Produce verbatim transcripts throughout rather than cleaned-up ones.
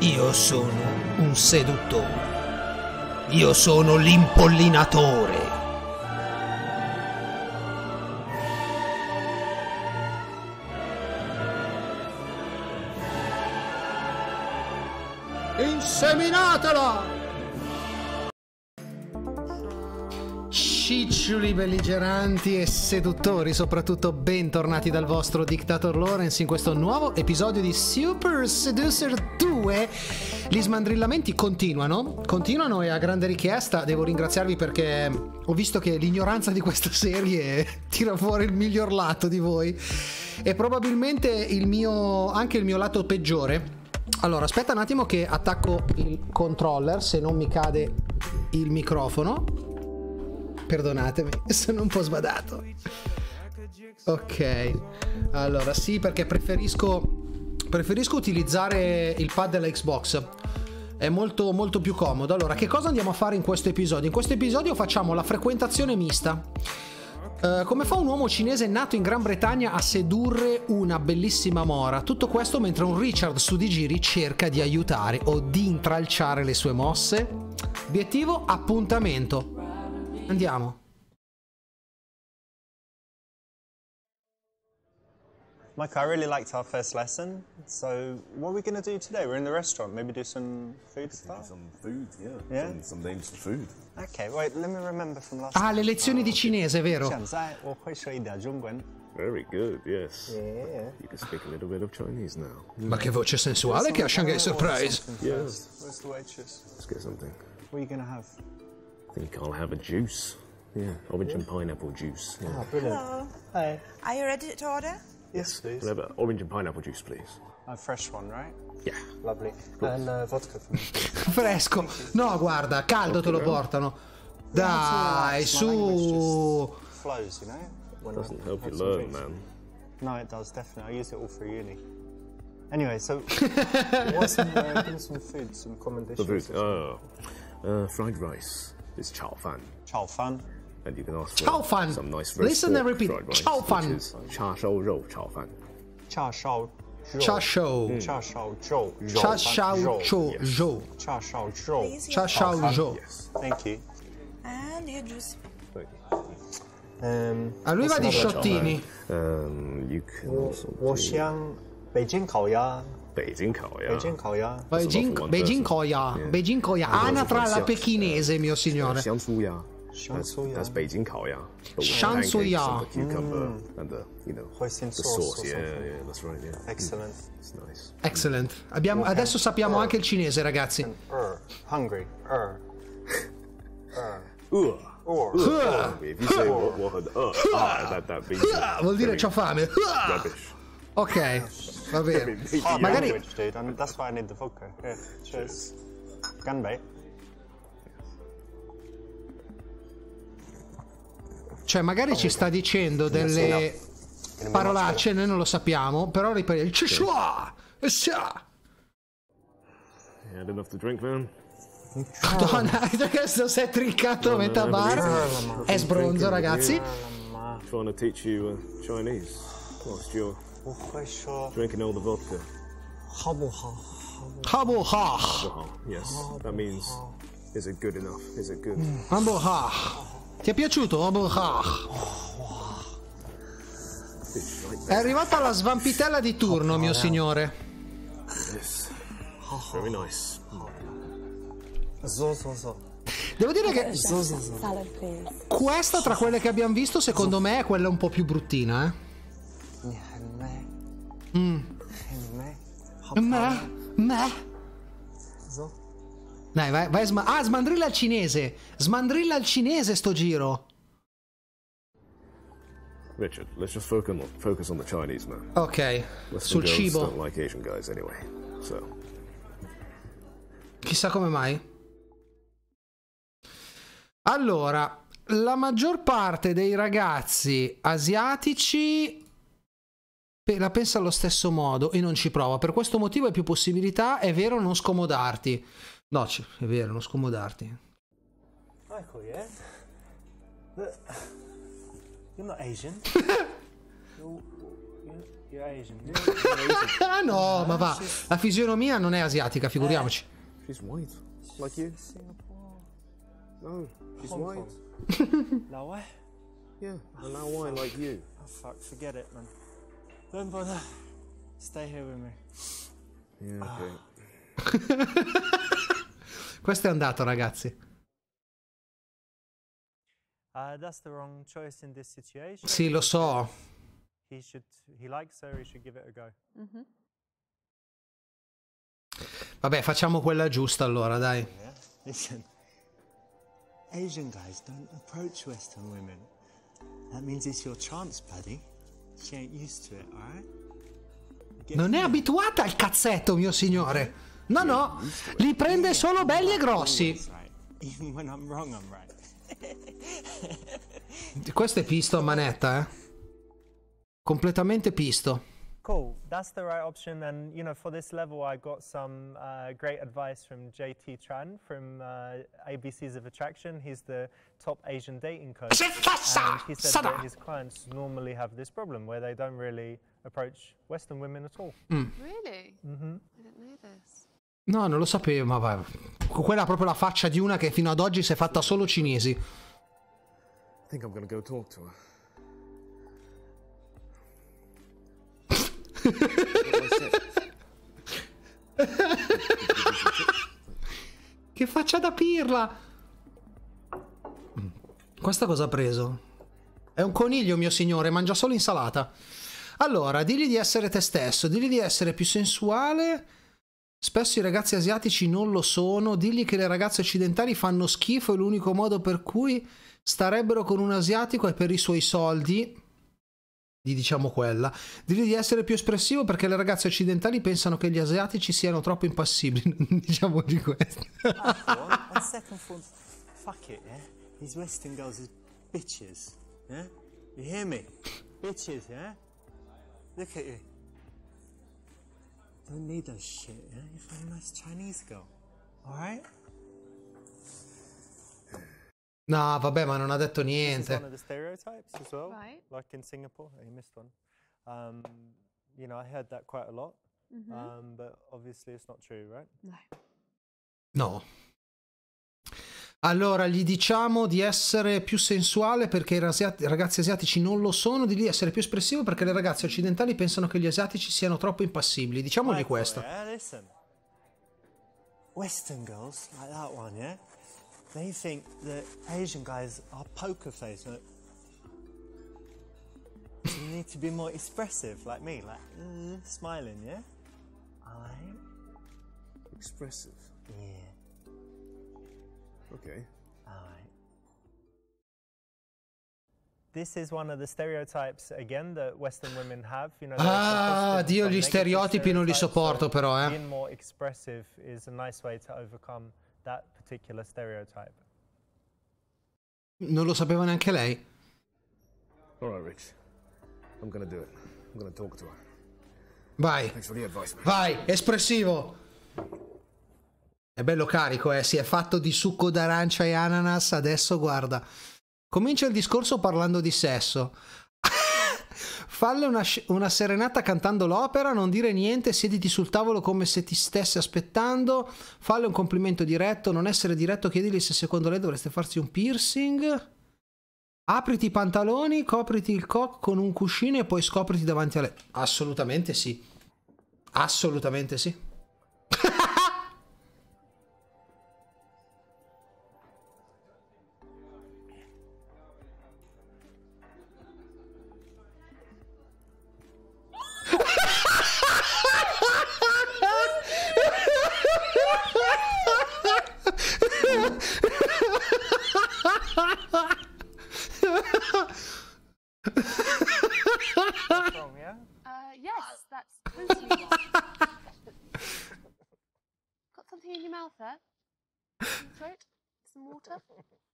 Io sono un seduttore. Io sono l'impollinatore. Inseminatela! Ciccioli belligeranti e seduttori, soprattutto bentornati dal vostro Dictator Lawrence in questo nuovo episodio di Super Seducer due. Gli smandrillamenti continuano, continuano e a grande richiesta devo ringraziarvi perché ho visto che l'ignoranza di questa serie tira fuori il miglior lato di voi e probabilmente il mio, anche il mio lato peggiore. Allora, aspetta un attimo che attacco il controller, se non mi cade il microfono. Perdonatemi, sono un po' sbadato. Ok, allora sì, perché preferisco preferisco utilizzare il pad della Xbox. È molto molto più comodo. Allora, che cosa andiamo a fare in questo episodio? In questo episodio facciamo la frequentazione mista. Uh, come fa un uomo cinese nato in Gran Bretagna a sedurre una bellissima mora? Tutto questo mentre un Richard su di giri cerca di aiutare o di intralciare le sue mosse. Obiettivo: appuntamento. Andiamo. Micah, I really liked our first lesson. So, what are we going to do today? We're in the restaurant. Maybe do some food stuff? Some food, yeah. Yeah? Some, some names for food. Okay, wait, let me remember from last Ah, time. le lezioni di cinese, vero? Very good, yes. Yeah. You can speak a little bit of Chinese now. Ma che voce sensuale che ha Shanghai Surprise. Yes. Where's the waitress? Let's get something. What are you going to have? I think I'll have a juice. Yeah, orange and pineapple juice. Yeah. Oh, brilliant. Hello. Hey. Are you ready to order? Yes, please. Can I have an orange and pineapple juice, please? A fresh one, right? Yeah. Lovely. And uh, vodka for me. Fresco. No, guarda, caldo te lo portano. Dai, su. Flows, you know? When Doesn't I help have you some learn, drinks. man. No, it does, definitely. I use it all for uni. Anyway, so what's some, uh, give me some food, some common dishes. The food. Oh, uh, fried rice. It's chao fan. Chao fan. And you can ask for Chao fan. some nice roast Listen and pork repeat. fried rice, Chao fan. which is cha shou rou chao fan. Cha shao. Cha shou. Cha shao zhou. Cha shao chou. Zhou. Cha shao zhou. Please, Cha shao zhou. Yes. Thank you. and your juice. Thank you. Um, A lui va di sciottini. Um, you can also do 我想北京烤鸭， 北京烤鸭。 北京烤鸭。 Beijing, Beijing Koya. Beijing Koya. Anatra alla pechinese, mio signore. 香酥鸭。 香酥鸭 That's Beijing 烤鸭。 香酥鸭。 The cucumber and the, you know, Hoisin the sauce sauce. or Yeah, something. yeah, that's right. Yeah. Excellent. It's nice. Excellent. Abbiamo, adesso sappiamo anche il cinese, ragazzi. Er, hungry. Er. Er. Uh. Or. Uh. If you say what, what had uh, ah, that that means Ah, vuol dire c'ho fame. Ah. rubbish. Ok, va bene. Hard Magari- language, dude, and that's why I need the vodka. Here, cheers. Ganbei. Cioè, magari ci sta dicendo delle parolacce, noi non lo sappiamo, però ripete il cicciua. You had enough to drink, man? Madonna, questo si è trincato a metà bar. È sbronzo, ragazzi. Trying to teach you uh, Chinese whilst you're 我会说 drinking all the vodka. 好不好？ Habo ha. Oh, yes. That means, is it good enough? Is it good? Habo ha. Ti è piaciuto? Habo ha. Fish like È arrivata la svampitella di turno, mio signore. this. Very nice. 走走走。 Devo dire che Salad, please. questa tra quelle che abbiamo visto, secondo me, è quella un po' più bruttina, eh. 你很美， Mm. 很美。好 Me? Me? 走。 Dai, vai, vai sma- ah, smandrilla al cinese. Smandrilla al cinese sto giro. Richard, let's just focus on focus on the Chinese, man. Ok, Western sul girls cibo. don't like Asian guys anyway. So Chissà come mai. Allora, la maggior parte dei ragazzi asiatici pe- la pensa allo stesso modo e non ci prova. Per questo motivo hai più possibilità, è vero, non scomodarti. No, c- è vero, non scomodarti. Michael, yeah? But you're not Asian. you're, You're Asian. Ah no, ma va. La fisionomia non è asiatica, figuriamoci. She's white, like you. Singapore. No, she's Hong white. Kong. No way. Yeah, and now white like you. Oh fuck, forget it, man. Don't bother. Stay here with me. Yeah, okay. Questo è andato, ragazzi. Uh, that's the wrong choice in this situation. Sì, lo so. He should. He likes her. He should give it a go. Mm-hmm. Vabbè, facciamo quella giusta allora, dai. Yeah. Listen. Asian guys don't approach Western women. That means it's your chance, buddy. She ain't used to it, alright? Non è abituata al cazzetto, mio signore. No, no, li prende solo belli e grossi. Even when I'm wrong, I'm right. Questo è pisto a manetta, eh. Completamente pisto. Cool, that's the right option. And you know, for this level, I got some uh, great advice from J T Tran from uh, A B Cs of Attraction. He's the top Asian dating coach. And he said that his clients normally have this problem where they don't really approach Western women at all. Mm. Really? Mm-hmm. I didn't know this. No, non lo sapevo, ma va. Quella è proprio la faccia di una che fino ad oggi si è fatta solo cinesi. I think I'm gonna go talk to her. Che faccia da pirla. Questa cosa ha preso? È un coniglio, mio signore, mangia solo insalata. Allora, digli di essere te stesso, digli di essere più sensuale. Spesso i ragazzi asiatici non lo sono. Digli che le ragazze occidentali fanno schifo e l'unico modo per cui starebbero con un asiatico è per i suoi soldi. Di diciamo quella. Digli di essere più espressivo perché le ragazze occidentali pensano che gli asiatici siano troppo impassibili. Diciamo di questo. Ah, on second thought, fuck it, yeah? These Western girls are bitches, yeah? You hear me? Bitches, yeah? Look at you. Don't need those shit, yeah? You find a nice Chinese girl, alright? No, vabbè, ma non ha detto This is niente. one of the stereotypes as well, Right. like in Singapore. Oh, you missed one. Um, you know, I heard that quite a lot, Mm-hmm. um, but obviously it's not true, right? No. No. Allora, gli diciamo di essere più sensuale perché i rasi- ragazzi asiatici non lo sono, di essere più espressivo perché le ragazze occidentali pensano che gli asiatici siano troppo impassibili. Diciamogli Michael, questo. Yeah, listen. Western girls, like that one, yeah? They think that Asian guys are poker face. Like, you need to be more expressive, like me, like uh, smiling, yeah? I'm. Expressive. Yeah. Okay. Alright. This is one of the stereotypes again that Western women have. You know, there are some Ah, positive Dio, and gli negative stereotipi non li stereotypes, sopporto so però, eh. being more expressive is a nice way to overcome that particular stereotype. Non lo sapeva neanche lei. All right, Rich. I'm gonna do it. I'm gonna talk to her. Vai, Thanks for the advice, man. vai, espressivo. È bello carico, eh. Si è fatto di succo d'arancia e ananas. Adesso guarda. Comincia il discorso parlando di sesso. Falle una, una serenata cantando l'opera, non dire niente, siediti sul tavolo come se ti stesse aspettando, falle un complimento diretto, non essere diretto, chiedigli se secondo lei dovreste farsi un piercing, apriti i pantaloni, copriti il cock con un cuscino e poi scopriti davanti a lei. Assolutamente sì. Assolutamente sì. What's wrong, yeah? Uh, yes, that's totally wrong. Got something in your mouth there? In your throat? Some water?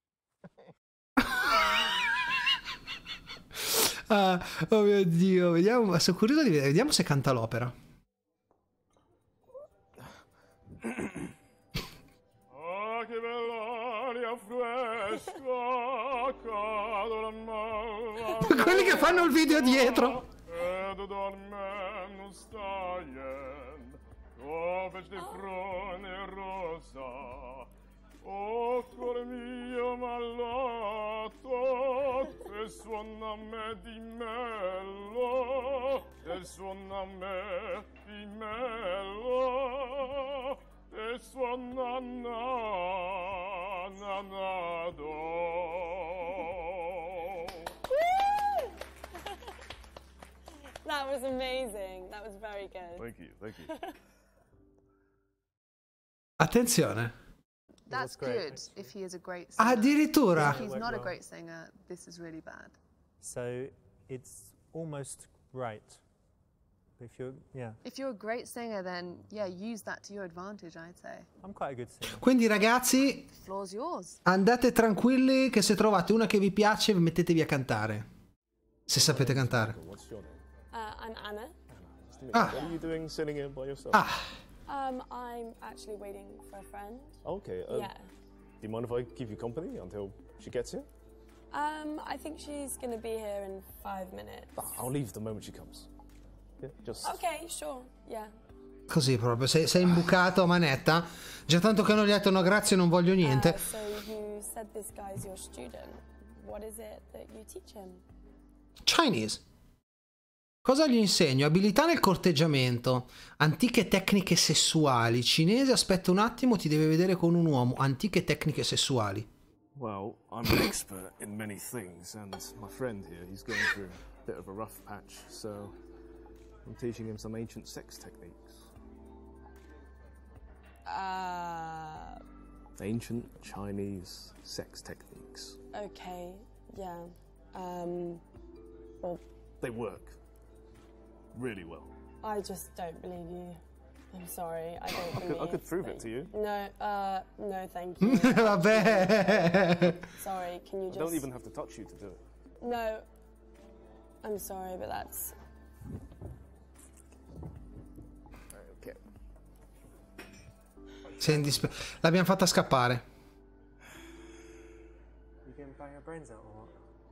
Ah, oh mio Dio, vediamo, sono curioso di vedere, vediamo se canta l'opera. Ah, che bella aria fresca, cado la mano. Quelli che fanno il video dietro. Ed dormem nu stajem, o veci de frone rosa, o cor mio malato, e suona me di mello, e suona me di mello, e suona na, na, na, do. That was amazing. That was very good. Thank you, thank you. Attenzione. That's great, good if he is a great singer. Addirittura. If he's Went not a well. great singer, this is really bad. So it's almost right. If you're, yeah, If you're a great singer, then yeah, use that to your advantage, I'd say. I'm quite a good singer. Quindi ragazzi, The floor's yours. andate tranquilli che se trovate una che vi piace mettetevi a cantare. Se sapete cantare. What's your name? Uh, I'm Anna. Ah. What are you doing sitting here by yourself? Ah, Um, I'm actually waiting for a friend. Okay. Uh, Yeah. Do you mind if I keep you company until she gets here? Um, I think she's gonna be here in five minutes. Ah, I'll leave the moment she comes. Yeah, just. Okay, sure. Yeah. così proprio. Sei, sei imbucato a manetta. Già tanto che non gli hai detto no grazie, non voglio niente. Uh, so you said this guy's your student. What is it that you teach him? Chinese. Cosa gli insegno? Abilità nel corteggiamento, antiche tecniche sessuali. Cinese, aspetta un attimo, ti deve vedere con un uomo. Antiche tecniche sessuali. Well, I'm an expert in many things, and my friend here, he's going through a bit of a rough patch, so I'm teaching him some ancient sex techniques. Uh, Ancient Chinese sex techniques. okay. Yeah. Um, well, They work really well. I just don't believe you. I'm sorry. I don't I believe. could, I could prove it that- to you. No. Uh, no, thank you. Vabbè. Sorry. Can you I just? don't even have to touch you to do it. No. I'm sorry, but that's. Okay. Sei indispe- L'abbiamo fatta scappare. You can bang your brains out or what?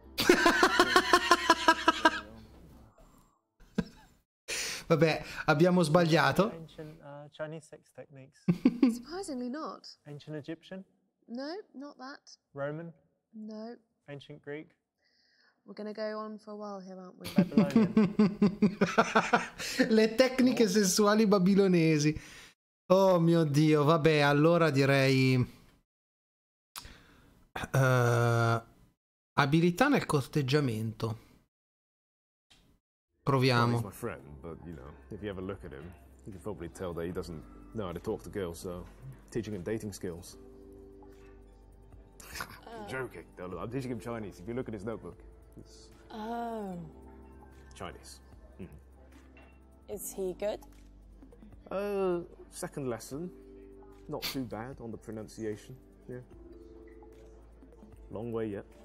Vabbè, abbiamo sbagliato. Ancient uh, Chinese sex techniques. Surprisingly not. Ancient Egyptian, No, not that. Roman, No. ancient Greek, We're going to go on for a while here, aren't we? Babylonian. Le tecniche sessuali babilonesi. Oh mio Dio, vabbè, allora direi... eh, abilità nel corteggiamento. Well, he's Proviamo. my friend, but you know, if you ever look at him, you can probably tell that he doesn't know how to talk to girls, so teaching him dating skills. I'm joking. No, look, I'm teaching him Chinese. If you look at his notebook, it's Oh. Chinese. Is he good? Uh, second lesson. Not too bad on the pronunciation. Yeah. Long way yet.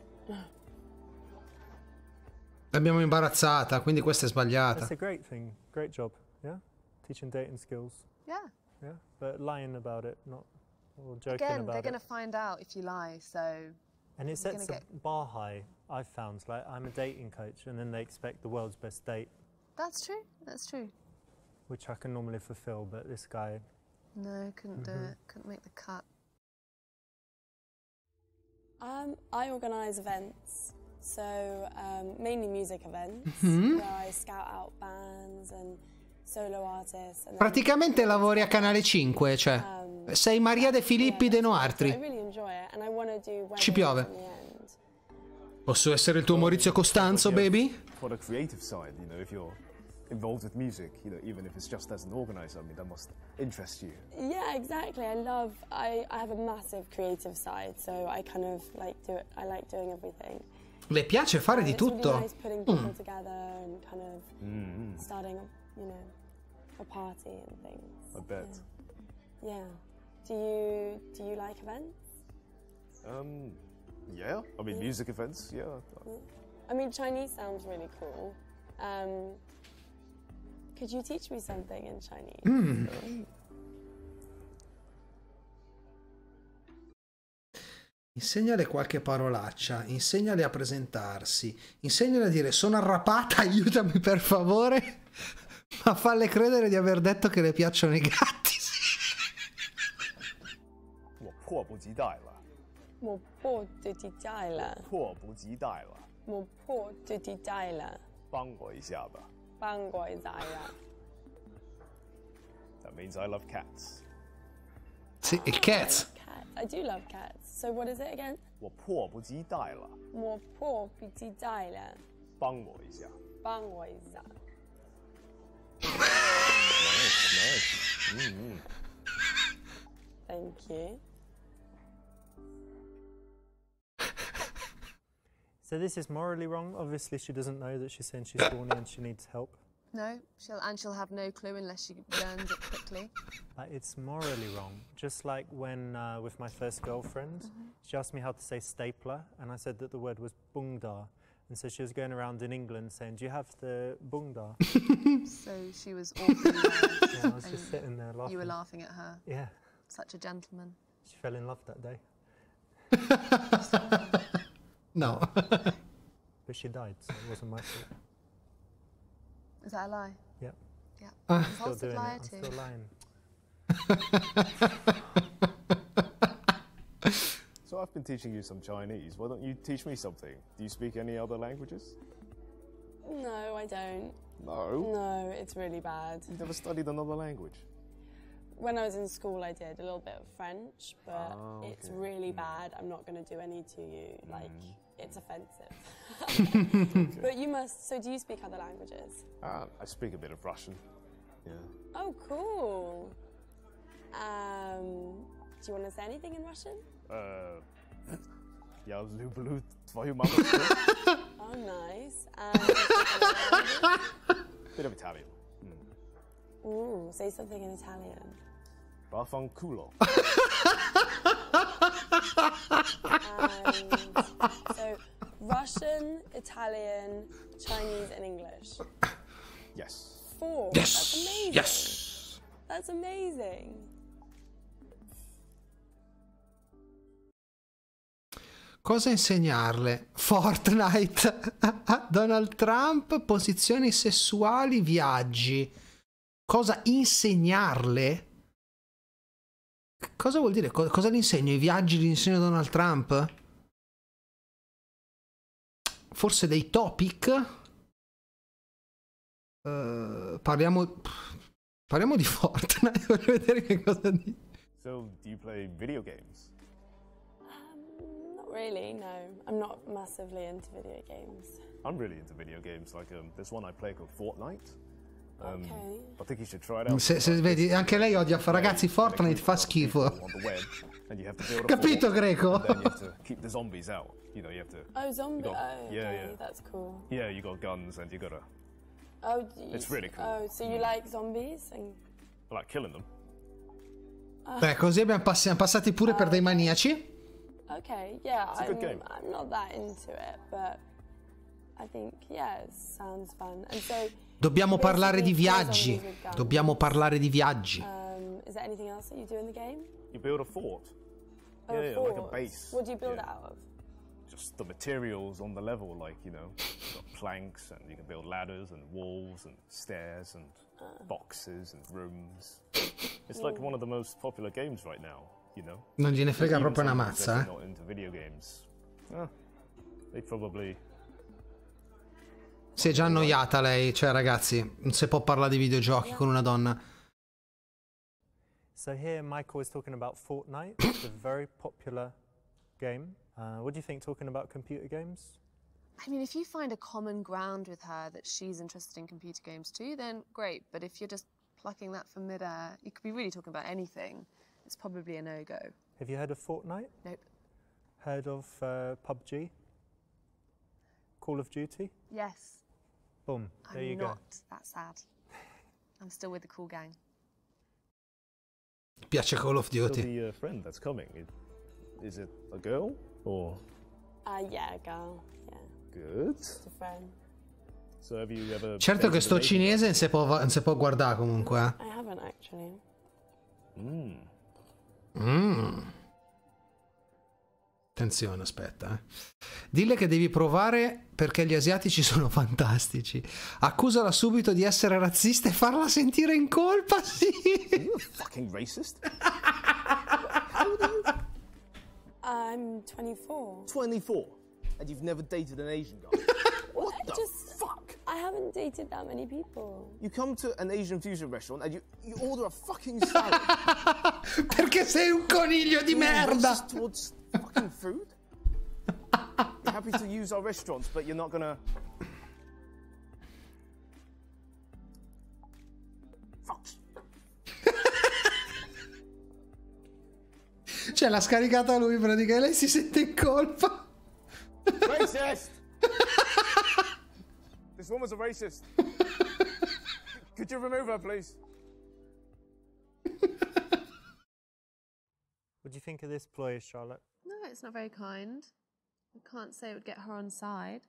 L'abbiamo imbarazzata, quindi questa è sbagliata. That's a great thing. Great job. Yeah, teaching dating skills. Yeah. Yeah, but lying about it, not or joking Again, they're about going it. to find out if you lie, so... And it you're gonna sets a get- bar high. I've found like I'm a dating coach, and then they expect the world's best date, That's true. That's true. which I can normally fulfill. But this guy, No, couldn't do Mhm. it. Couldn't make the cut. Um, I organise events, so um, mainly music events, Mhm. where I scout out bands and solo artists. And then- Praticamente lavori a Canale cinque, cioè Um, sei Maria De Filippi yeah, de I Noartri. really enjoy it, and I want to do weddings Ci piove. in the end. Posso essere il tuo Maurizio Costanzo, Yeah. baby? For the creative side, you know, if you're involved with music, you know, even if it's just as an organizer, I mean, that must interest you. Yeah, exactly. I love. I, I have a massive creative side, so I kind of like do it. I like doing everything. Le piace fare And di it's really tutto. nice putting people together and kind of starting, a, you know, a party and things. I bet. Yeah. yeah. Do you do you like events? Um, yeah. I mean, music events, yeah. I mean, Chinese sounds really cool. Um, could you teach me something in Chinese? Mm. Insegnale qualche parolaccia, insegnale a presentarsi, insegnale a dire sono arrapata, aiutami per favore, ma falle credere di aver detto che le piacciono i gatti. 我迫不及待了， 我迫不及待了， 迫不及待了， 我迫不及待了， 帮我一下吧。 帮我一下了。 That means I love cats. Sì, il cats. Cats. I do love cats. So what is it again? 我迫不及待了， 我迫不及待了， 帮我一下。 帮我一下。 Nice, nice. Mm-hmm. Thank you. So this is morally wrong. Obviously, she doesn't know that she's saying she's horny and she needs help. No, she'll and she'll have no clue unless she learns it quickly. Uh, it's morally wrong. Just like when, uh, with my first girlfriend, Mm-hmm. she asked me how to say stapler, and I said that the word was bungda. And so she was going around in England saying, "Do you have the bungda?" So she was awfully loud. Yeah, I was and just sitting there laughing. you were laughing at her. Yeah, Such a gentleman. she fell in love that day, No. but she died, so it wasn't my fault. Is that a lie? Yep. Yeah. Still Compulsive doing liar it. I'm too. still lying. So I've been teaching you some Chinese. Why don't you teach me something? Do you speak any other languages? No, I don't. No. No, it's really bad. You've never studied another language. When I was in school, I did a little bit of French, but Ah, it's okay. really bad. I'm not going to do any to you. Like, it's offensive. But you must. So, do you speak other languages? Uh, I speak a bit of Russian. Yeah. Oh, cool. Um, do you want to say anything in Russian? Uh, я люблю твою маму. Oh, nice. And do you speak other languages? Bit of Italian. Ooh, say something in Italian. Vaffanculo. And so, Russian, Italian, Chinese, and English. Yes. Four. Yes. That's amazing. Yes. That's amazing. Cosa insegnarle? Fortnite, Donald Trump, posizioni sessuali, viaggi. Cosa insegnarle? Cosa vuol dire? Co- cosa gli insegno? I viaggi li insegno a Donald Trump? Forse dei topic? Uh, parliamo... Parliamo di Fortnite, voglio vedere che cosa dice. So, do you play video games? Um, not really, no. I'm not massively into video games. I'm really into video games. Like, um, there's one I play called Fortnite. Um, Okay. I think you should try it out. Se, se vedi, anche lei odia fa ragazzi, Fortnite fa schifo. On the web, and you have to build a Capito, fort, Greco? and then you have to keep the zombies out. You know, you have to. Oh, zombie. got- oh, yeah, okay, yeah. that's cool. Yeah, you got guns, and you gotta. Oh, do you, It's really cool. Oh, so you like zombies? And I like killing them. Beh, così abbiamo pass- siamo passati pure per dei maniaci. okay, yeah, a good I'm, game. I'm not that into it, but I think yeah, it sounds fun. And so, Dobbiamo parlare di basically, kill viaggi. zombies with guns. Dobbiamo parlare di viaggi. Um, is there anything else that you do in the game? You build a fort. Oh, Yeah, yeah, like a forts. base. What do you build Yeah. it out of? Just the materials on the level, like, you know, you've got planks, and you can build ladders and walls and stairs and boxes and rooms. It's like one of the most popular games right now, you know. Non gliene frega Even proprio una someone who's mazza, eh. definitely not into video games. Ah, they probably. Si è già annoiata lei, cioè ragazzi, non si può parlare di videogiochi con una donna. So here, Michael is talking about Fortnite. It's a very popular game. Uh, what do you think talking about computer games? I mean, if you find a common ground with her that she's interested in computer games too, then great. But if you're just plucking that from midair, you could be really talking about anything. It's probably a no-go. Have you heard of Fortnite? Nope. Heard of uh, P U B G? Call of Duty? Yes. Boom, there I'm you not go. that sad. I'm still with the cool gang. Piace Call of So Duty. the uh, friend that's coming, it, is it a girl or? Uh, yeah, a girl. Yeah, Good. just a friend. So have you ever? Certo che dated sto an Asian cinese non si può, non si può guardare comunque, eh. I haven't actually. guy? Mm. Mm. Attenzione, aspetta. Eh. Dille che devi provare perché gli asiatici sono fantastici. Accusala subito di essere razzista e farla sentire in colpa, sì. Are you a fucking racist? I'm twenty-four. twenty-four, and you've never dated an Asian guy. What the Just- fuck? I haven't dated that many people. You come to an Asian fusion restaurant and you, you order a fucking salad. Perché sei un coniglio di You're merda. racist towards fucking food? You're happy to use our restaurants, but you're not gonna. Fuck. Cioè l'ha scaricata lui praticamente, lei si sente in colpa. Racist! This woman's a racist. Could you remove her, please? What do you think of this ploy, Charlotte? No, it's not very kind. I can't say it would get her on side.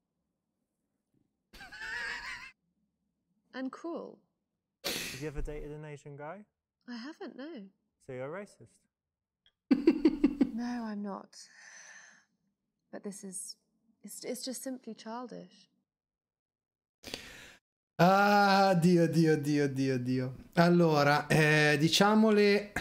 And cruel. Have you ever dated an Asian guy? I haven't, no. So you're a racist? No, I'm not. But this is... It's, it's just simply childish. Ah, Dio, Dio, Dio, Dio, Dio. Allora, eh, diciamole...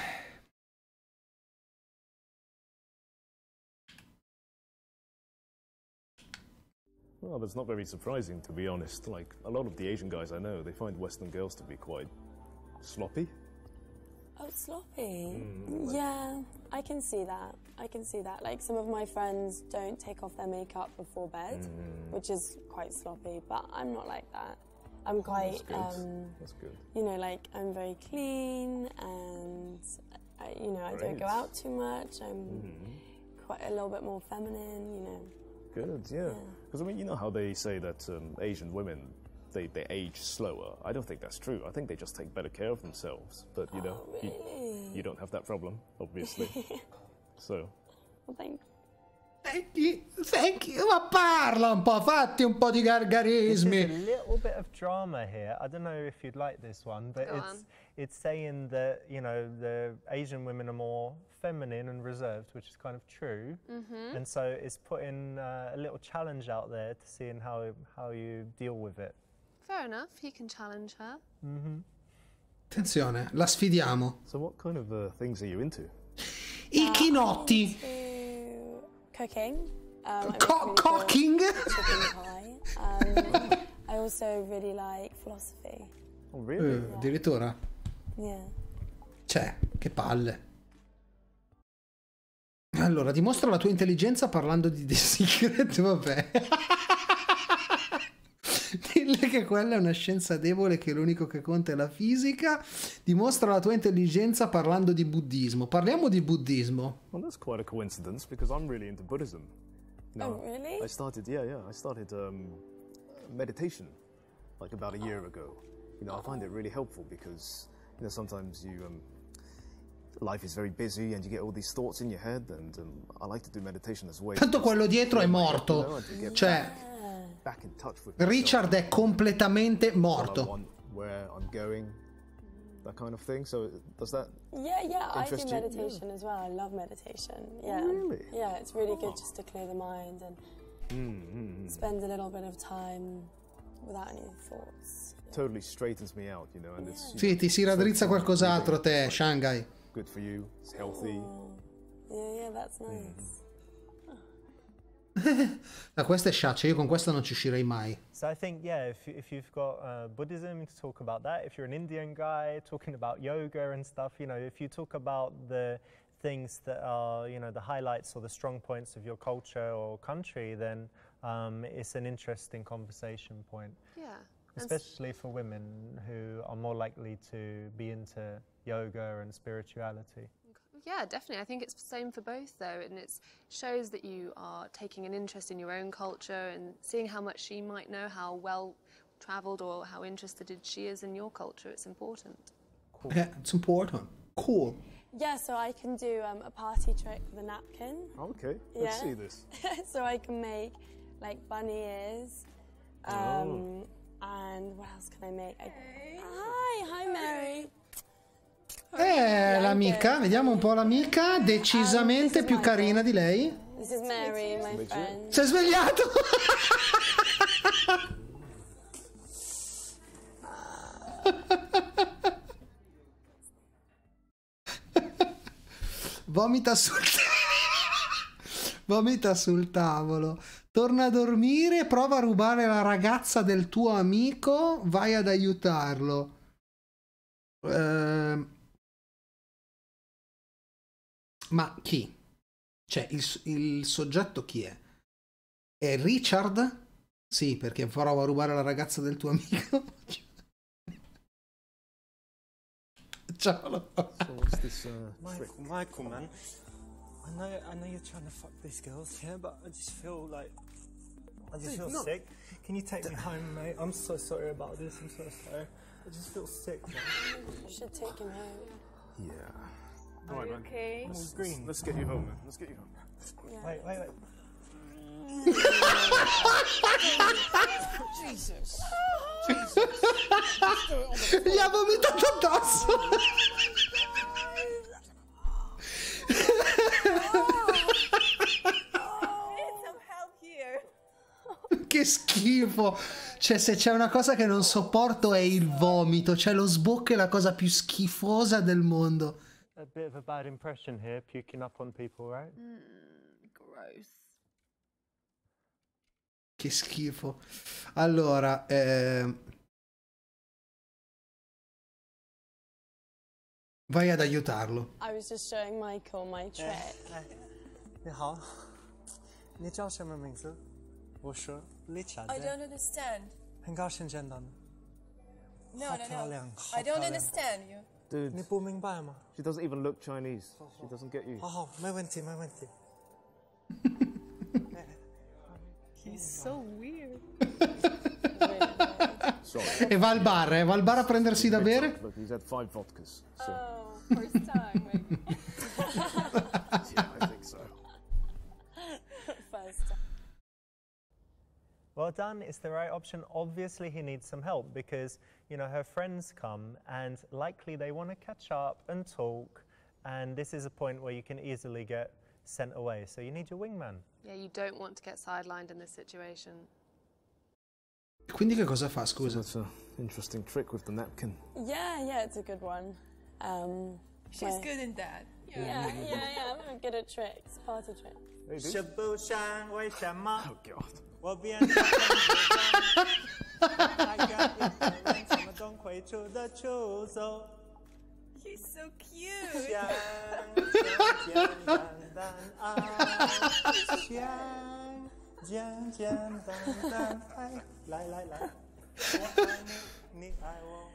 Well, that's not very surprising, to be honest. Like, a lot of the Asian guys I know, they find Western girls to be quite sloppy. Oh, sloppy. Yeah, I can see that. I can see that. Like, some of my friends don't take off their makeup before bed, which is quite sloppy, but I'm not like that. I'm quite, That's good. um, That's good. you know, like, I'm very clean and, I, you know, I don't Great. go out too much. I'm quite a little bit more feminine, you know. Good, yeah. Because, I mean, you know how they say that um, Asian women, they, they age slower. I don't think that's true. I think they just take better care of themselves. But, you know, Oh, you, really? you don't have that problem, obviously. So, Well, thank Thank you, thank you. Ma parla un po', fatti un po' di There's a gargarismi. little bit of drama here. I don't know if you'd like this one, but Go it's on. it's saying that, you know, the Asian women are more feminine and reserved, which is kind of true. And so it's putting uh, a little challenge out there to seeing how how you deal with it. Fair enough, he can challenge her. Attenzione, la sfidiamo. so what kind of uh, things are you into? I chinotti. you. Cooking. Um, I make Co- really good cooking. chicken pie. Um, I also really like philosophy. Oh, really? Eh, addirittura. Yeah. Cioè, che palle. Allora, dimostra la tua intelligenza parlando di The Secret, vabbè. Dille che quella è una scienza debole, che l'unico che conta è la fisica. Dimostra la tua intelligenza parlando di buddismo. Parliamo di buddismo. Well, that's quite a coincidence because I'm really into Buddhism. You Oh, really? I started, yeah, yeah, I started um, meditation like about a year ago. You know, I find it really helpful because, you know, sometimes you, um, life is very busy and you get all these thoughts in your head, and um, I like to do meditation as well. Tanto quello dietro è morto. Cioè, Back in touch with Richard è completamente what I morto. want, where I'm going, that kind of thing. So does that? Yeah, yeah, I do Interest you? meditation as well. I love meditation. Yeah. really? Yeah, it's really good just to clear the mind and Mm-hmm. spend a little bit of time without any thoughts. Totally straightens me out, you know, and it's you Sì, know, ti si so raddrizza fun, qualcos'altro really, te, like, Shanghai. good for you. It's healthy. Oh, yeah, yeah, that's nice. Da questa è sciaccia, io con questa non ci uscirei mai. So I think, yeah, if, you- if you've got uh, Buddhism, to talk about that. If you're an Indian guy talking about yoga and stuff, you know, if you talk about the things that are, you know, the highlights or the strong points of your culture or country, then um, it's an interesting conversation point, Yeah. And s- especially for women who are more likely to be into yoga and spirituality. Yeah, definitely. I think it's the same for both, though, and it shows that you are taking an interest in your own culture and seeing how much she might know, how well travelled or how interested she is in your culture. It's important. Eh, it's important. Cool. Yeah, so I can do um, a party trick with a napkin. Okay, let's Yeah. see this. So I can make like bunny ears. Um, And what else can I make? I... Hi, hi Mary. Eh, l'amica, vediamo un po' l'amica, decisamente più carina di lei. This is Mary, my friend. Si è svegliato! Vomita sul Vomita sul tavolo. Torna a dormire, prova a rubare la ragazza del tuo amico, vai ad aiutarlo. Uh, ma chi? Cioè, il, il soggetto chi è? È Richard? Sì, perché prova a rubare la ragazza del tuo amico. Ciao. So what's this, uh, trick? Michael, Michael, man. I know, I know you're trying to fuck these girls, yeah, but I just feel like I just feel no. sick. Can you take me home, mate? I'm so sorry about this. I'm so sorry. I just feel sick, man. You should take him home. Yeah. All right, man. Okay. I'm all green. Let's get you home, man. Let's get you home. Yeah. Wait, wait, wait. Jesus. Gli ha vomitato addosso. Che schifo. Cioè, se c'è una cosa che non sopporto è il vomito. Cioè, lo sbocco è la cosa più schifosa del mondo. A bit of a bad impression here, puking up on people, right? Mm, gross. Che schifo. Allora, eh... vai ad aiutarlo. I was just showing Michael my trick. 你好，你叫什么名字？我说 Richard。 I don't understand. 很高兴见到你。 No, 好 no, 漂 no. 亮，好 I 漂 don't 亮。 understand you. ，Dude, 你不明白吗？ she doesn't even look Chinese. She doesn't get you. 好好，没问题，没问题。He's so weird. Sorry. E va al bar, eh? Va al bar a prendersi da bere? Look, he's had five vodkas. So. Oh, first time, maybe. Yeah, I think so. First time. Well done, it's the right option. Obviously he needs some help because, you know, her friends come and likely they want to catch up and talk, and this is a point where you can easily get sent away. So you need your wingman. Yeah, you don't want to get sidelined in this situation. Quindi che cosa fa, So scusa? that's an interesting trick with the napkin. Yeah, yeah, it's a good one. Um, She's my- good in that. Yeah, yeah, yeah, I'm good at tricks, party tricks. Hey, dude. 是不想为什么 Oh God. 我变得更倔强？爱要一个人什么都会出的出走， He's so cute. 想简简单单爱，想简简单单爱，来来来，我爱你，你爱我。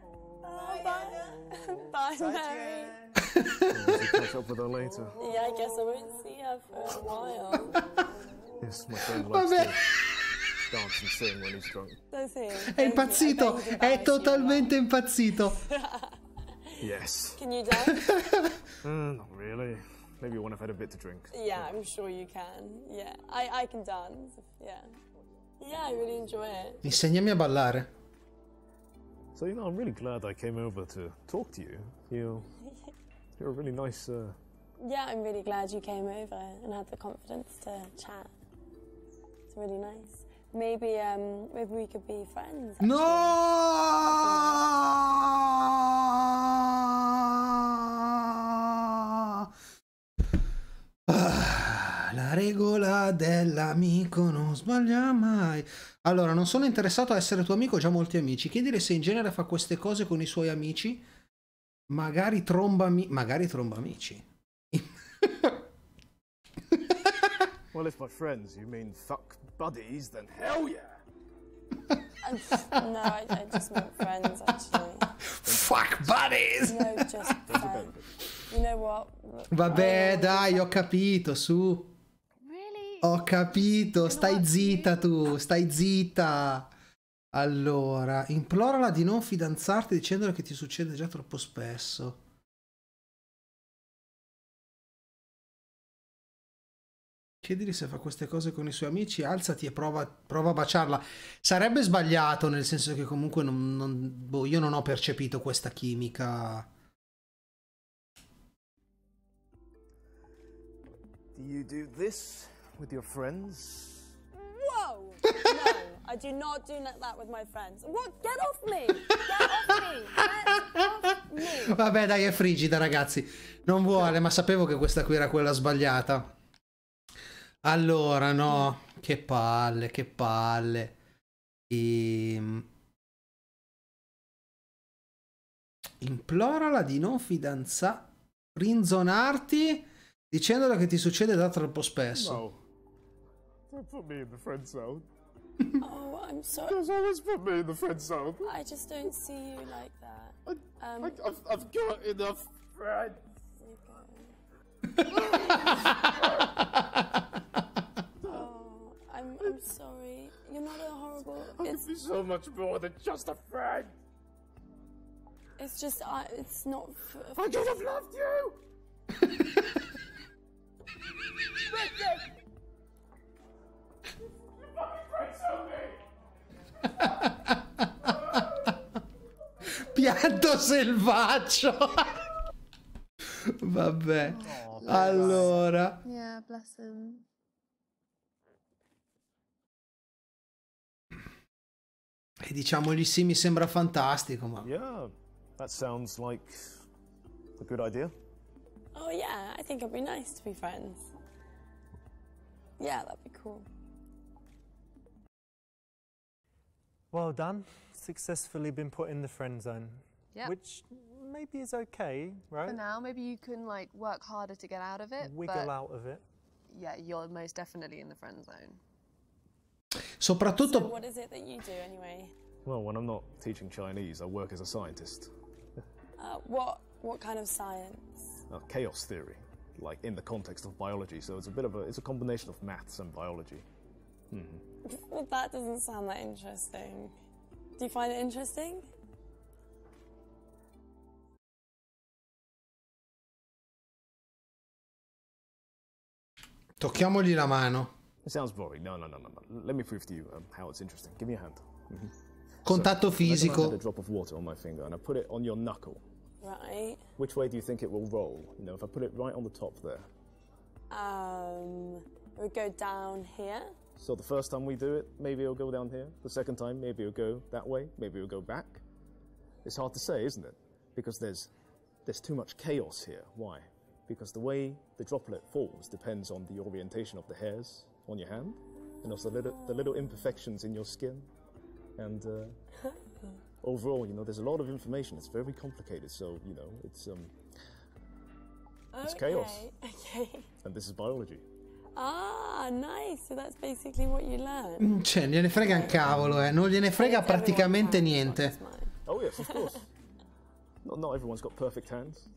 Bye, 再 Mary. 见。 We'll catch up with her later. Yeah, I guess I won't see her for a while. Yes, my friend likes Vabbè. to dance and sing when he's drunk. Does he? È impazzito, è totalmente impazzito. Yes. Can you dance? Uh, not really. Maybe when I've had a bit to drink. Yeah, I'm sure you can. Yeah, I, I can dance. Yeah. Yeah, I really enjoy it. Insegnami a ballare. So, you know, I'm really glad I came over to talk to you. You, you're a really nice. Uh, Yeah, I'm really glad you came over and had the confidence to chat. It's really nice. Maybe, um, maybe we could be friends. No! Ah, la regola dell'amico non sbaglia mai. Allora, non sono interessato a essere tuo amico, ho già molti amici. Chiedere se in genere fa queste cose con i suoi amici. Magari tromba, ami- magari tromba amici. well, if by friends you mean fuck buddies, then hell yeah! I just, no, I, I just meant friends, actually. Fuck buddies! No, just friends. You know what? Vabbè, dai, ho capito, su. Really? Ho capito, stai zitta tu, stai zitta. Allora, implorala di non fidanzarti dicendole che ti succede già troppo spesso. Chiedili se fa queste cose con i suoi amici, alzati e prova, prova a baciarla. Sarebbe sbagliato, nel senso che comunque non, non, boh, io non ho percepito questa chimica. Do you do this with your friends? Whoa! No, I do not do that with my friends. What? Get off me! Get off me! Get off me! Vabbè, dai, è frigida, ragazzi. Non vuole, ma sapevo che questa qui era quella sbagliata. Allora, no. Che palle, che palle. Ehm... Implorala di non fidanzare, rinzonarti dicendole che ti succede da troppo spesso. No. Don't put me in the friend zone. Oh, I'm sorry. Just always put me in the friend zone. I just don't see you like that. Um, I, I've, I've got enough friends. Oh, I'm, I'm sorry. You're not a horrible... I It's, could be so much more than just a friend. it's just, I, it's not... F I could have loved you. Pianto selvaggio. Vabbè. Oh, Allora. Yeah, bless him. E diciamogli sì, mi sembra fantastico, ma... Yeah, that sounds like a good idea. Oh yeah, I think it'd be nice to be friends. Yeah, that'd be cool. Well done. Successfully been put in the friend zone. Yep. Which maybe is okay, right? For now, maybe you can like work harder to get out of it. Wiggle but out of it. yeah, you're most definitely in the friend zone. Soprattutto... So what is it that you do anyway? Well, when I'm not teaching Chinese, I work as a scientist. Uh, what, what kind of science? Uh, chaos theory, like in the context of biology. So it's a bit of a, it's a combination of maths and biology. Mm-hmm. Well, that doesn't sound that interesting. Do you find it interesting? Tocchiamogli la mano. It sounds boring. No, no, no, no, no. Let me prove to you um, how it's interesting. Give me a hand. Mm-hmm. Contatto So, imagine I fisico. had a drop of water on my finger and I put it on your knuckle. Right. Which way do you think it will roll? You know, if I put it right on the top there. Um, it would go down here. So the first time we do it, maybe it'll go down here. The second time, maybe it'll go that way. Maybe it'll go back. It's hard to say, isn't it? Because there's there's too much chaos here. Why? Because the way the droplet falls depends on the orientation of the hairs on your hand, and also the little, the little imperfections in your skin. And uh, overall, you know, there's a lot of information. It's very complicated. So, you know, it's um, it's Okay, chaos. okay. And this is biology. Ah, nice. So that's basically what you learn. Cioè, gliene frega un cavolo, eh. Non gliene frega Everyone praticamente can, niente. not just mine. Oh yes, of course. not, not everyone's got perfect hands.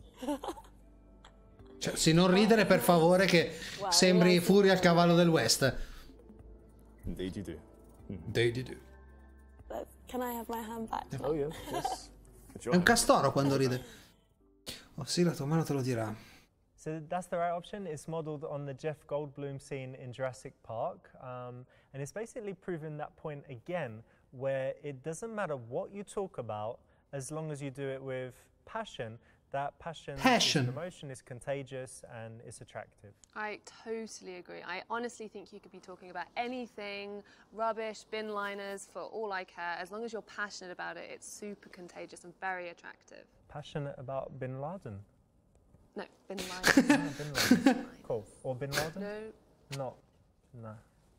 Cioè, se non ridere, per favore, che sembri Furia al cavallo del West. Indeed you do. Indeed you do. Let's- Can I have my hand back? Oh yeah, yes. It's your È un hand. castoro quando ride. Oh sì, la tua mano te lo dirà. So that's the right option. It's modeled on the Jeff Goldblum scene in Jurassic Park. Um, and it's basically proven that point again, where it doesn't matter what you talk about, as long as you do it with passion, that passion, Passion. is an emotion, is contagious and it's attractive. I totally agree. I honestly think you could be talking about anything, rubbish, bin liners, for all I care. As long as you're passionate about it, it's super contagious and very attractive. Passionate about Bin Laden? No, bin liners. Ah, Bin Laden. Cool. Or Bin Laden? No. Not. No.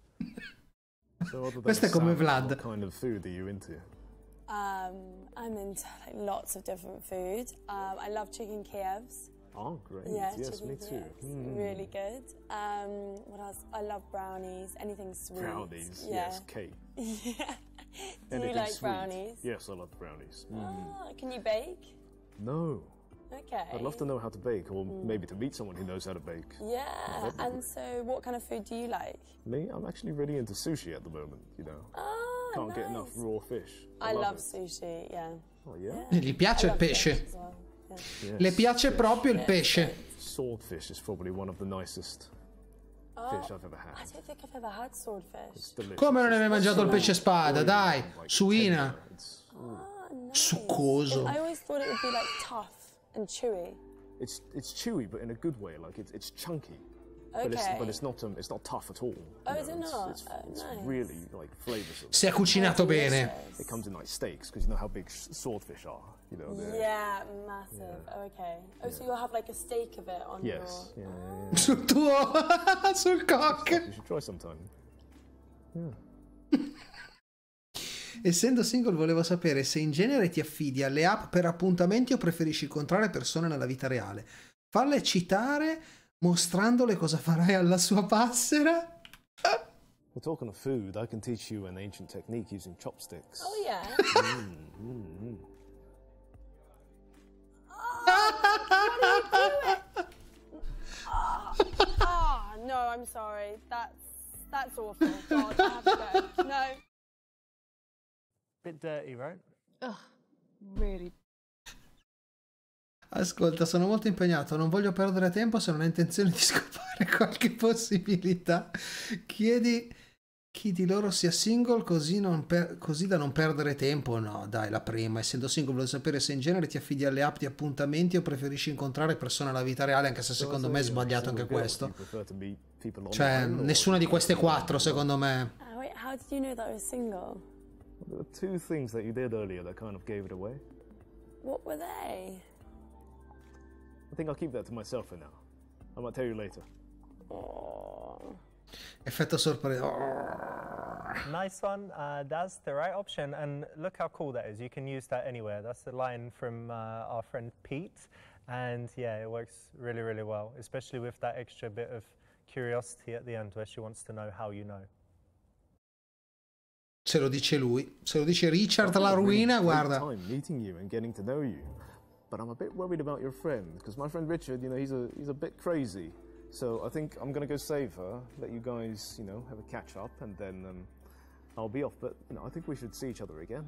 So other than Questo è come salmon, Vlad. What kind of food are you into? Um, I'm into like lots of different food. Um, I love chicken Kievs. Oh, great. Yeah, yes, chicken me too. Kievs. Mm. Really good. Um, what else? I love brownies. Anything sweet. Brownies, Yeah. yes, cake. Yeah. Do Anything you like sweet. brownies? Yes, I love brownies. Mm. Oh, can you bake? No, Okay. I'd love to know how to bake, or maybe to meet someone who knows how to bake. Yeah. that'd be And good. so, what kind of food do you like? Me, I'm actually really into sushi at the moment, you know. Ah, Can't nice. get enough raw fish. I love it. sushi. Yeah. Oh, yeah? Yeah. Gli piace I il love pesce. fish as well. Yeah. Yes. Le piace proprio il Yes, pesce. yes. Swordfish is probably one of the nicest Oh, fish I've ever I had. don't think I've ever had swordfish. It's delicious. Come non hai mai mangiato il pesce spada? Oily, Dai, like, suina. tender. It's, Ah, nice. Succoso. I always thought it would be like tough and chewy. it's, it's chewy, but in a good way. Like, it's, it's chunky. But it's, Okay. but it's not um, it's not tough at all. you Oh, know, is it it's, not? It's, Oh, it's nice. really like flavoursome. Si è cucinato bene. It comes in like steaks because you know how big sh- swordfish are. You know. they're- Yeah, massive. Oh, okay. Oh, so you'll have like a steak of it on Yes. your. Yeah, yeah, yeah. Sul tuo... sul cock. You should try sometime. Essendo single volevo sapere se in genere ti affidi alle app per appuntamenti o preferisci incontrare persone nella vita reale. Farle eccitare mostrandole cosa farai alla sua passera? Well, talking of food, I can teach you an ancient technique using chopsticks. Oh yeah. Ah, no, I'm sorry. That's that's awful. God, I have to go. No. Bit dirty, right? Ugh, really. Ascolta, sono molto impegnato, non voglio perdere tempo se non hai intenzione di scopare qualche possibilità. Chiedi chi di loro sia single così, non per- così da non perdere tempo. No, dai, la prima. Essendo single voglio sapere se in genere ti affidi alle app di appuntamenti o preferisci incontrare persone nella vita reale, anche se secondo me è sbagliato anche questo. Cioè, nessuna di queste quattro, secondo me. Uh, wait, how did you know that I was single? There were two things that you did earlier that kind of gave it away. What were they? I think I'll keep that to myself for now. I might tell you later. Oh. Effetto sorpresa. Oh. Nice one. Uh, that's the right option. And look how cool that is. You can use that anywhere. That's the line from uh, our friend Pete. And yeah, it works really, really well, especially with that extra bit of curiosity at the end where she wants to know how you know. Se lo dice lui, se lo dice Richard la Really ruina, great guarda. time meeting you and getting to know you. But I'm a bit worried about your friend because my friend Richard, you know, he's a he's a bit crazy. So I think I'm gonna go save her, let you guys, you know, have a catch up, and then um, I'll be off. But you know, I think we should see each other again.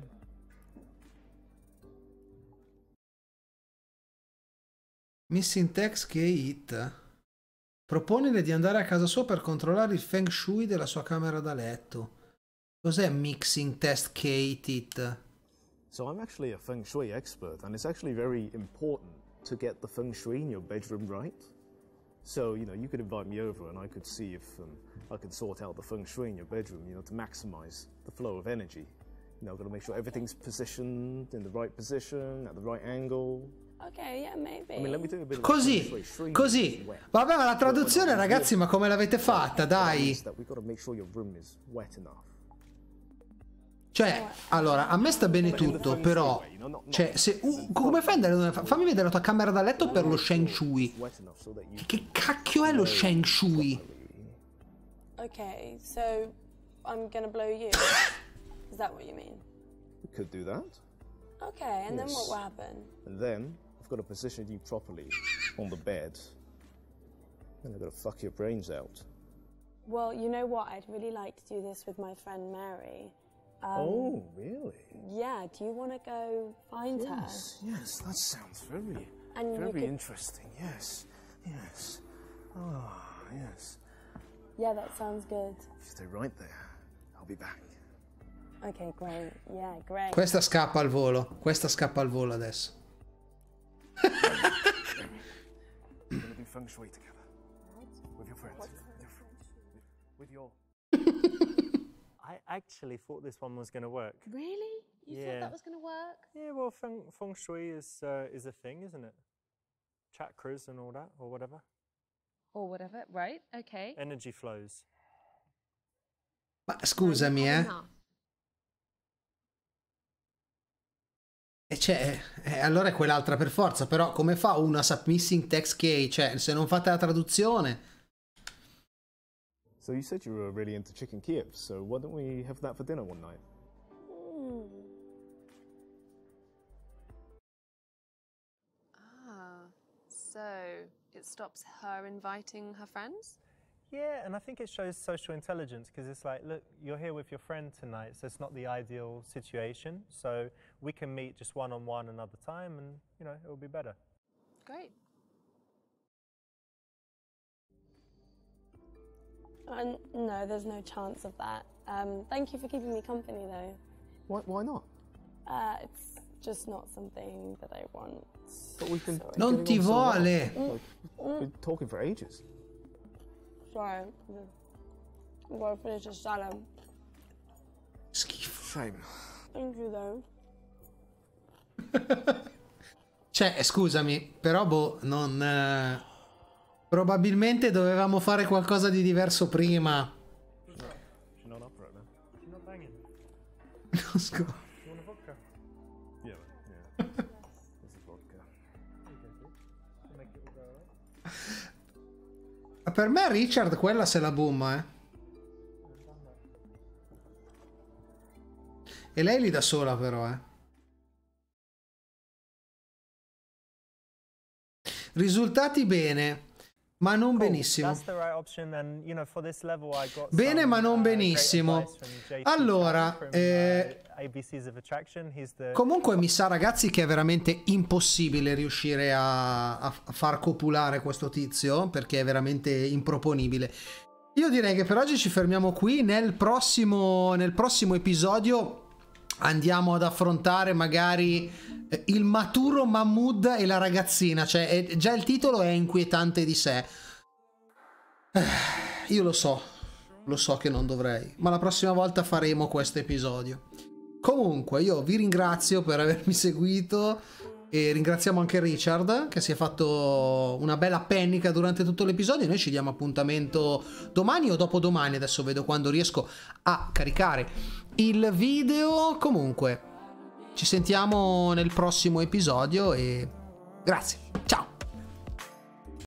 Missing Text che hit. Proponile di andare a casa sua per controllare il feng shui della sua camera da letto. Cos'è Mixing Test Kate It? So I'm actually a feng shui expert, and it's actually very important to get the feng shui in your bedroom right. So, you know, you could invite me over and I could see if um, I could sort out the feng shui in your bedroom, you know, to maximize the flow of energy. You know, I've got to make sure everything's positioned in the right position, at the right angle. Okay, yeah, maybe. I mean, let me do a bit of Così, feng shui, shrink così. wet. Vabbè, ma la traduzione, ragazzi, ma come l'avete fatta? Dai. That we've got to make sure your room is wet enough. Cioè, allora, a me sta bene tutto, però, cioè, se, uh, come fai ad andare, fammi vedere la tua camera da letto per lo Sheng Shui. Wet enough so that you Che, che cacchio è lo Sheng Shui? Okay, so I'm gonna blow you. Is that what you mean? could do that. Okay, and then Yes. what will happen? And then I've got to position you properly on the bed. And I've got to fuck your brains out. Well, you know what? I'd really like to do this with my friend Mary. Um, Oh, really? Yeah, do you want to go find Yes, yes, that sounds very, And you very could- interesting. Yes, yes. Ah, yes. her? Yeah, that sounds good. Stay right there. I'll be back. Okay, great. Yeah, great. Questa scappa al volo. Questa scappa al volo adesso. We're gonna do feng shui together. With your friends. Your fr- With your. I actually thought this one was going to work. Really? You Yeah. thought that was going to work? Yeah, well, feng, feng shui is uh, is a thing, isn't it? Chakras and all that, or whatever. Or whatever, right? Okay. Energy flows. Ma scusami, eh. No. E c'è, eh, allora è quell'altra per forza, però come fa una submissing text key? Cioè, se non fate la traduzione. So you said you were really into chicken Kiev, so why don't we have that for dinner one night? Mm. Ah, so it stops her inviting her friends? Yeah, and I think it shows social intelligence because it's like, look, you're here with your friend tonight, so it's not the ideal situation. So we can meet just one on one another time, and you know, it will be better. Great. Uh, no, there's no chance of that. Um, thank you for keeping me company, though. Why, why not? Uh, it's just not something that I want. But we've been Sorry. Non getting ti on so well. vuole. Like, we've been talking for ages. Sorry. I'm gonna finish the salad. Schifo. Shame. Thank you though. Cioè, scusami, però boh, non... Eh, probabilmente dovevamo fare qualcosa di diverso prima. She's not up right now. She's not banging. No, scu- You want a vodka? Yeah, yeah. This is vodka. To make it all go away. Per me Richard quella se la bomma, eh. E lei li da sola però, eh. Risultati bene, ma non benissimo. That's the right option, and you know, for this level I got Bene, some, ma non uh, great benissimo. advice from J T Allora, from, eh, uh, A B Cs of Attraction. He's the comunque mi sa, ragazzi, che è veramente impossibile riuscire a, a far copulare questo tizio, perché è veramente improponibile. Io direi che per oggi ci fermiamo qui. Nel prossimo, nel prossimo episodio andiamo ad affrontare magari eh, il maturo Mahmood e la ragazzina. Cioè, è, già il titolo è inquietante di sé. Eh, io lo so, lo so che non dovrei, ma la prossima volta faremo questo episodio. Comunque, io vi ringrazio per avermi seguito e ringraziamo anche Richard che si è fatto una bella pennica durante tutto l'episodio. Noi ci diamo appuntamento domani o dopodomani, adesso vedo quando riesco a caricare il video. Comunque ci sentiamo nel prossimo episodio e grazie, ciao.